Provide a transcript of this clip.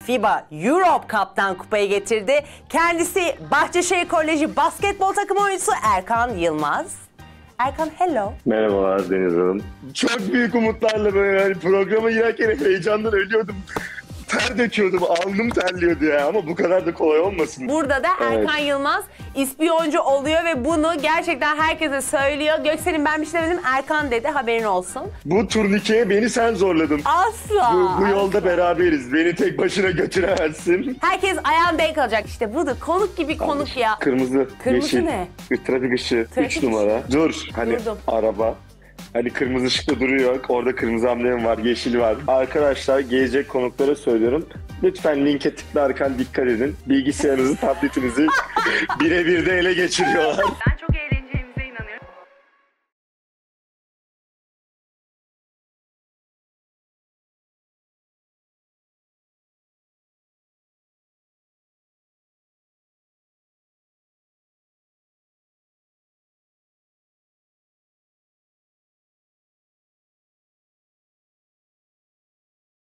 FIBA Europe Cup'tan kupayı getirdi. Kendisi Bahçeşehir Koleji basketbol takım oyuncusu Erkan Yılmaz. Erkan, hello. Merhabalar Deniz Hanım. Çok büyük umutlarla böyle hani programa girerken heyecandan ölüyordum. Ter döküyordum, alnım terliyordu ya ama bu kadar da kolay olmasın. Burada da Erkan Yılmaz ispiyoncu oluyor ve bunu gerçekten herkese söylüyor. Göksel'in ben bir şey demedim, Erkan dedi, haberin olsun. Bu turnikeye beni sen zorladın. Asla. Bu yolda beraberiz. Beni tek başına götüremezsin. Herkes ayağın denk alacak işte. Budur, konuk gibi konuk ya. Kırmızı, Kırmızı yeşil, ne? trafik ışığı, Trafik 3 numara. Dur, hani Durdum. araba. Hani kırmızı ışıkta duruyor. Orada kırmızı amblem var, yeşil var. Arkadaşlar gelecek konuklara söylüyorum. Lütfen linke tıklarken dikkat edin. Bilgisayarınızı, tabletinizi birebir de ele geçiriyorlar.